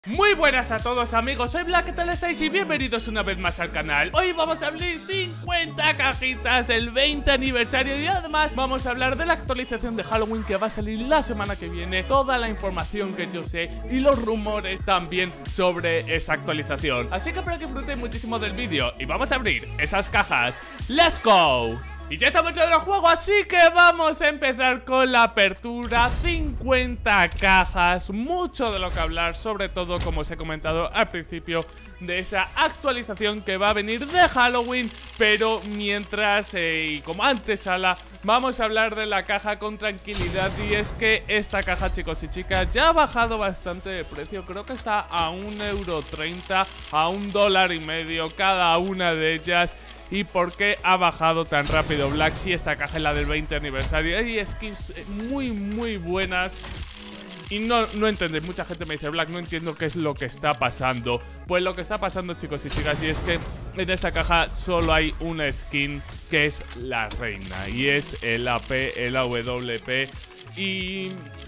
Muy buenas a todos amigos, soy Black, ¿qué tal estáis? Y bienvenidos una vez más al canal. Hoy vamos a abrir 50 cajitas del 20 aniversario y además vamos a hablar de la actualización de Halloween que va a salir la semana que viene. Toda la información que yo sé y los rumores también sobre esa actualización. Así que espero que disfrutéis muchísimo del vídeo y vamos a abrir esas cajas. ¡Let's go! Y ya estamos en el juego, así que vamos a empezar con la apertura. 50 cajas, mucho de lo que hablar, sobre todo como os he comentado al principio, de esa actualización que va a venir de Halloween. Pero mientras, y como antesala, vamos a hablar de la caja con tranquilidad. Y es que esta caja, chicos y chicas, ya ha bajado bastante de precio. Creo que está a 1,30 €, a $1,50 cada una de ellas. ¿Y por qué ha bajado tan rápido, Black? Si esta caja es la del 20 aniversario. Hay skins muy buenas. Y no entendéis, mucha gente me dice, Black, no entiendo qué es lo que está pasando. Pues lo que está pasando, chicos y chicas, y es que en esta caja solo hay una skin, que es la reina. Y es el AP, el AWP. Y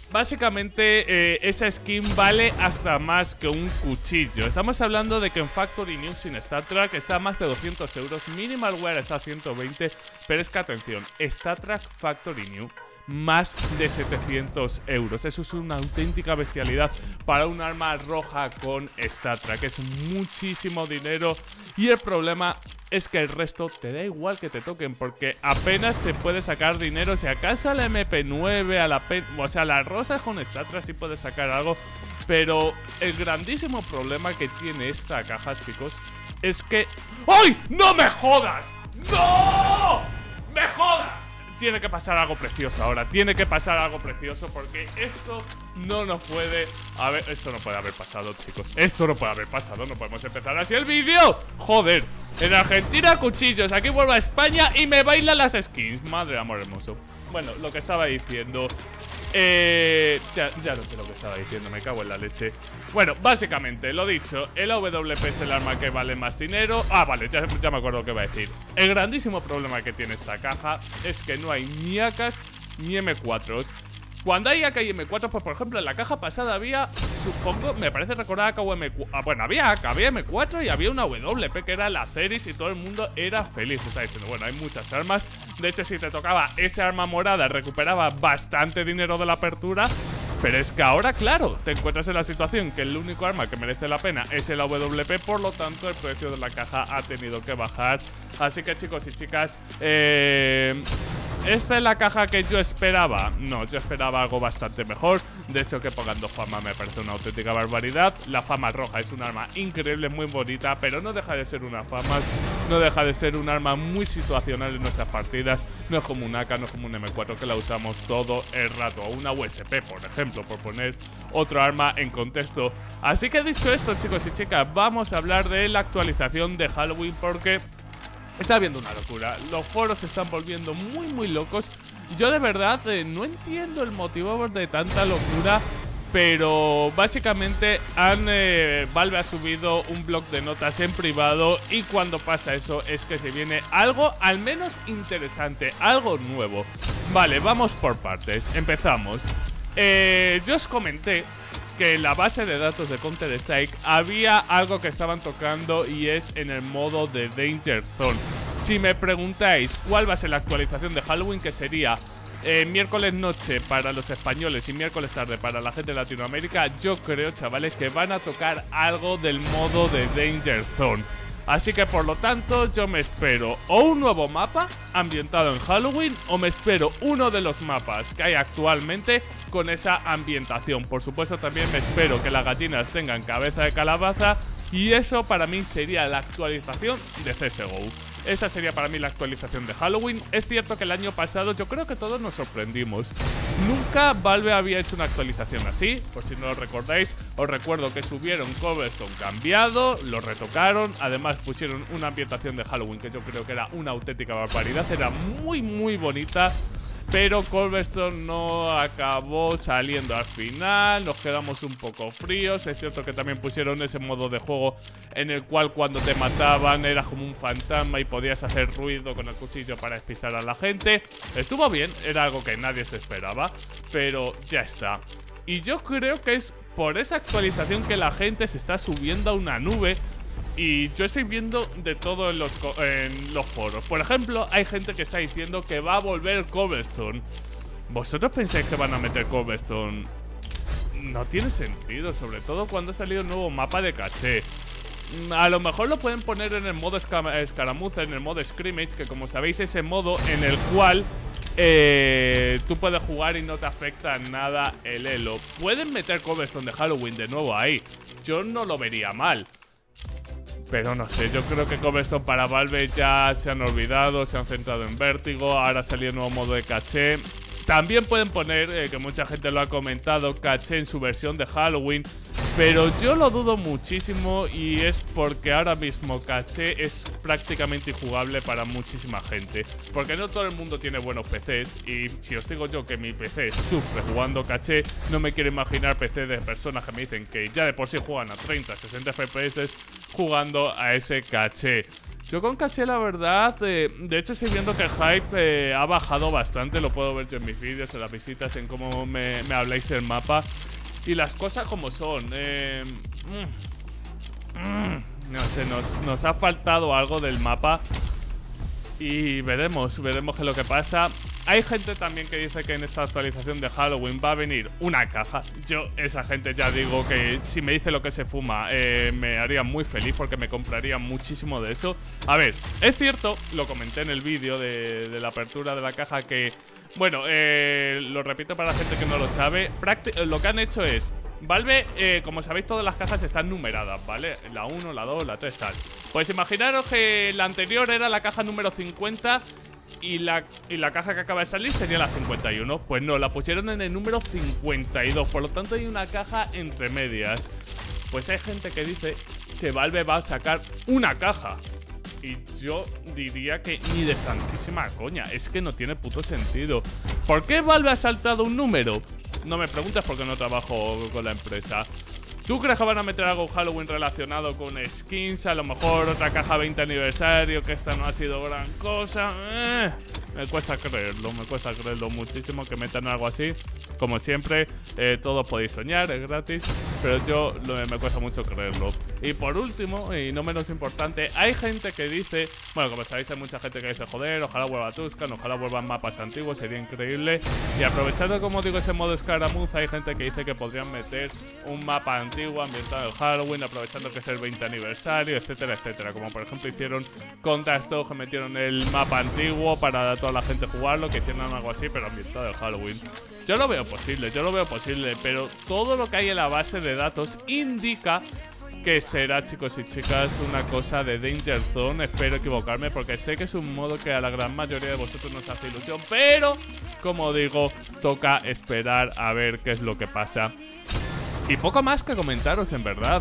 básicamente esa skin vale hasta más que un cuchillo. Estamos hablando de que en Factory New sin StatTrak está a más de 200 €. Minimal Wear está a 120. Pero es que atención, StatTrak Factory New más de 700 €. Eso es una auténtica bestialidad para un arma roja con StatTrak. Es muchísimo dinero. Y el problema es que el resto te da igual que te toquen, porque apenas se puede sacar dinero. Si acaso a la MP9, a la o sea, las rosas con StatTrak sí puedes sacar algo. Pero el grandísimo problema que tiene esta caja, chicos, es que... ¡Ay! ¡No me jodas! ¡No! ¡Me jodas! Tiene que pasar algo precioso ahora. Tiene que pasar algo precioso, porque esto no nos puede... A ver, esto no puede haber pasado, chicos. Esto no puede haber pasado. No podemos empezar así el vídeo. Joder. En Argentina, cuchillos. Aquí vuelvo a España y me bailan las skins. Madre de amor hermoso. Bueno, lo que estaba diciendo... ya no sé lo que estaba diciendo, me cago en la leche. Bueno, básicamente, lo dicho, el AWP es el arma que vale más dinero. Ah, vale, ya me acuerdo lo que iba a decir. El grandísimo problema que tiene esta caja es que no hay ni AKs ni M4s. Cuando hay AK y M4, pues por ejemplo en la caja pasada había, supongo, me parece recordar AK o M4. Bueno, había AK, había M4 y había una WP que era la Ceris y todo el mundo era feliz. Está diciendo, bueno, hay muchas armas. De hecho, si te tocaba ese arma morada, recuperaba bastante dinero de la apertura. Pero es que ahora, claro, te encuentras en la situación que el único arma que merece la pena es el AWP. Por lo tanto, el precio de la caja ha tenido que bajar. Así que, chicos y chicas, ¿esta es la caja que yo esperaba? No, yo esperaba algo bastante mejor. De hecho, que pongan 2 famas me parece una auténtica barbaridad. La fama roja es un arma increíble, muy bonita, pero no deja de ser una fama. No deja de ser un arma muy situacional en nuestras partidas. No es como un AK, no es como un M4 que la usamos todo el rato. O una USP, por ejemplo, por poner otro arma en contexto. Así que dicho esto, chicos y chicas, vamos a hablar de la actualización de Halloween, porque está habiendo una locura. Los foros se están volviendo muy locos. Yo de verdad no entiendo el motivo de tanta locura. Pero básicamente Valve ha subido un blog de notas en privado. Y cuando pasa eso es que se viene algo al menos interesante, algo nuevo. Vale, vamos por partes. Empezamos. Yo os comenté que en la base de datos de Counter-Strike había algo que estaban tocando, y es en el modo de Danger Zone. Si me preguntáis cuál va a ser la actualización de Halloween, que sería miércoles noche para los españoles y miércoles tarde para la gente de Latinoamérica, yo creo, chavales, que van a tocar algo del modo de Danger Zone. Así que por lo tanto yo me espero o un nuevo mapa ambientado en Halloween, o me espero uno de los mapas que hay actualmente con esa ambientación. Por supuesto también me espero que las gallinas tengan cabeza de calabaza. Y eso para mí sería la actualización de CSGO. Esa sería para mí la actualización de Halloween. Es cierto que el año pasado yo creo que todos nos sorprendimos. Nunca Valve había hecho una actualización así. Por si no lo recordáis, os recuerdo que subieron Cobblestone cambiado, lo retocaron, además pusieron una ambientación de Halloween que yo creo que era una auténtica barbaridad. Era muy bonita. Pero Cobblestone no acabó saliendo al final. Nos quedamos un poco fríos. Es cierto que también pusieron ese modo de juego en el cual cuando te mataban eras como un fantasma y podías hacer ruido con el cuchillo para despistar a la gente. Estuvo bien, era algo que nadie se esperaba, pero ya está. Y yo creo que es por esa actualización que la gente se está subiendo a una nube. Y yo estoy viendo de todo en los foros. Por ejemplo, hay gente que está diciendo que va a volver Cobblestone. ¿Vosotros pensáis que van a meter Cobblestone? No tiene sentido, sobre todo cuando ha salido un nuevo mapa de caché. A lo mejor lo pueden poner en el modo escaramuza, en el modo scrimmage, que como sabéis es ese modo en el cual tú puedes jugar y no te afecta nada el elo. Pueden meter Cobblestone de Halloween de nuevo ahí. Yo no lo vería mal. Pero no sé, yo creo que Cobblestone para Valve ya se han olvidado, se han centrado en Vértigo, ahora salió un nuevo modo de caché. También pueden poner, que mucha gente lo ha comentado, caché en su versión de Halloween, pero yo lo dudo muchísimo y es porque ahora mismo caché es prácticamente injugable para muchísima gente. Porque no todo el mundo tiene buenos PCs y si os digo yo que mi PC sufre jugando caché, no me quiero imaginar PC de personas que me dicen que ya de por sí juegan a 30, 60 FPS jugando a ese caché. Yo con caché, la verdad, de hecho estoy viendo que el hype ha bajado bastante. Lo puedo ver yo en mis vídeos, en las visitas, en cómo me habláis del mapa. Y las cosas como son. No sé, nos ha faltado algo del mapa. Y veremos qué es lo que pasa. Hay gente también que dice que en esta actualización de Halloween va a venir una caja. Yo, esa gente, ya digo que si me dice lo que se fuma, me haría muy feliz porque me compraría muchísimo de eso. A ver, es cierto, lo comenté en el vídeo de la apertura de la caja que... Bueno, lo repito para la gente que no lo sabe. Lo que han hecho es... Valve, como sabéis, todas las cajas están numeradas, ¿vale? La 1, la 2, la 3, tal. Pues imaginaros que la anterior era la caja número 50 y la caja que acaba de salir sería la 51. Pues no, la pusieron en el número 52. Por lo tanto hay una caja entre medias. Pues hay gente que dice que Valve va a sacar una caja. Y yo diría que ni de santísima coña. Es que no tiene puto sentido. ¿Por qué Valve ha saltado un número? No me preguntes porque no trabajo con la empresa. ¿Tú crees que van a meter algo en Halloween relacionado con skins? A lo mejor otra caja 20 aniversario, que esta no ha sido gran cosa. Me cuesta creerlo muchísimo que metan algo así. Como siempre, todos podéis soñar, es gratis, pero yo me cuesta mucho creerlo. Y por último, y no menos importante, hay gente que dice, bueno, como sabéis, hay mucha gente que dice, joder, ojalá vuelva Tuscan, ojalá vuelvan mapas antiguos, sería increíble. Y aprovechando, como digo, ese modo escaramuza, hay gente que dice que podrían meter un mapa antiguo ambientado en Halloween, aprovechando que es el 20 aniversario, etcétera, etcétera. Como por ejemplo hicieron con Dastow, que metieron el mapa antiguo para toda la gente jugarlo, que hicieron algo así, pero ambientado en Halloween. Yo lo veo posible, pero todo lo que hay en la base de datos indica que será, chicos y chicas, una cosa de Danger Zone. Espero equivocarme porque sé que es un modo que a la gran mayoría de vosotros nos hace ilusión, pero, como digo, toca esperar a ver qué es lo que pasa. Y poco más que comentaros, en verdad.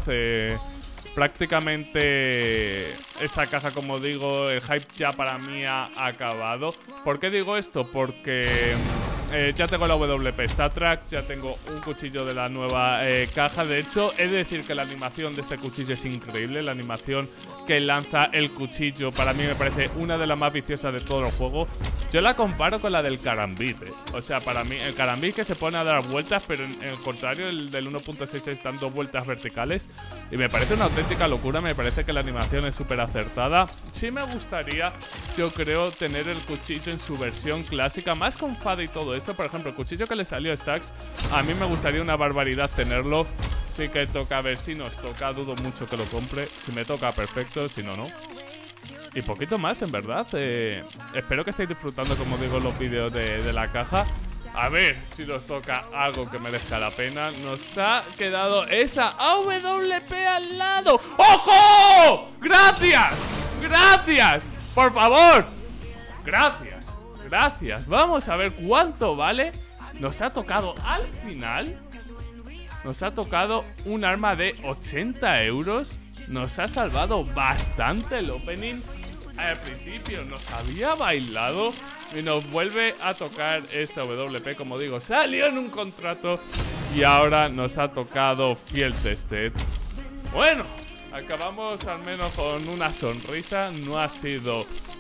Prácticamente esta caja, como digo, el hype ya para mí ha acabado. ¿Por qué digo esto? Porque... ya tengo la WP StatTrak, ya tengo un cuchillo de la nueva caja. De hecho, he de decir que la animación de este cuchillo es increíble. La animación que lanza el cuchillo para mí me parece una de las más viciosas de todo el juego. Yo la comparo con la del Karambit. O sea, para mí, el Karambit que se pone a dar vueltas, pero en el contrario, el del 1.6 dando vueltas verticales. Y me parece una auténtica locura, me parece que la animación es súper acertada. Sí me gustaría, yo creo, tener el cuchillo en su versión clásica, más con fada y todo eso. Por ejemplo, el cuchillo que le salió a Stax, a mí me gustaría una barbaridad tenerlo. Sí que toca, a ver si nos toca, dudo mucho que lo compre. Si me toca, perfecto, si no, no. Y poquito más, en verdad. Espero que estéis disfrutando, como digo, los vídeos de la caja. A ver si nos toca algo que merezca la pena. Nos ha quedado esa AWP al lado. ¡Ojo! ¡Gracias! ¡Gracias! ¡Por favor! ¡Gracias! ¡Gracias! Vamos a ver cuánto vale. Nos ha tocado al final. Nos ha tocado un arma de 80 euros. Nos ha salvado bastante el opening. Al principio nos había bailado y nos vuelve a tocar esa WP, como digo, salió en un contrato y ahora nos ha tocado Field Tested. Bueno, acabamos al menos con una sonrisa. No ha sido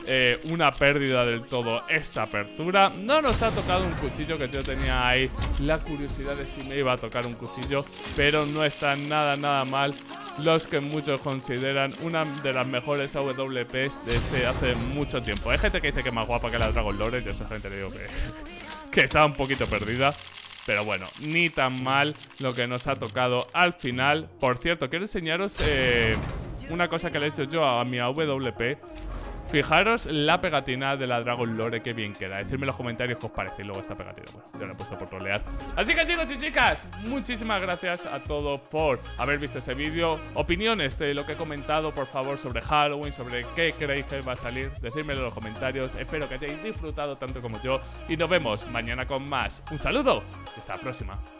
una pérdida del todo esta apertura. No nos ha tocado un cuchillo, que yo tenía ahí la curiosidad de si me iba a tocar un cuchillo, pero no está nada mal. Los que muchos consideran una de las mejores AWPs desde hace mucho tiempo. Hay gente que dice que es más guapa que la Dragon Lore. Yo a esa gente le digo que está un poquito perdida. Pero bueno, ni tan mal lo que nos ha tocado al final. Por cierto, quiero enseñaros una cosa que le he hecho yo a mi AWP. Fijaros la pegatina de la Dragon Lore, que bien queda. Decidme en los comentarios qué os parece. Y luego esta pegatina, bueno, yo la he puesto por trolear. Así que chicos y chicas, muchísimas gracias a todos por haber visto este vídeo. Opiniones de lo que he comentado, por favor, sobre Halloween, sobre qué creéis que va a salir. Decídmelo en los comentarios. Espero que hayáis disfrutado tanto como yo. Y nos vemos mañana con más. Un saludo y hasta la próxima.